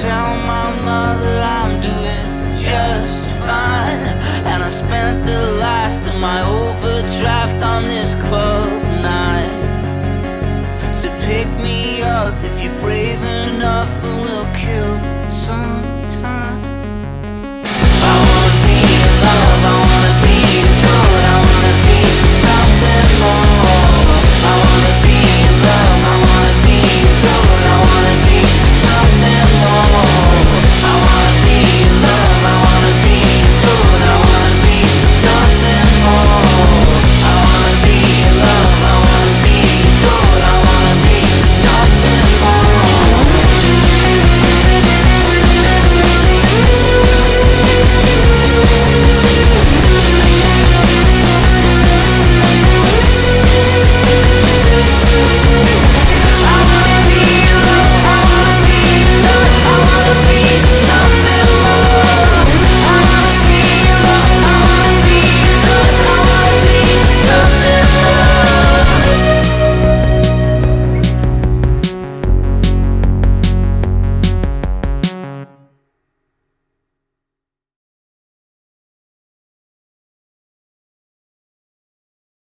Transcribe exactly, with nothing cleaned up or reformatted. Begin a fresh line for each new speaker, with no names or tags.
tell my mother I'm doing just fine. And I spent the last of my overdraft on this club night. So pick me up if you're brave enough, and we'll kill sometime. I wanna be in love, I wanna be adored, I wanna be something more. I wanna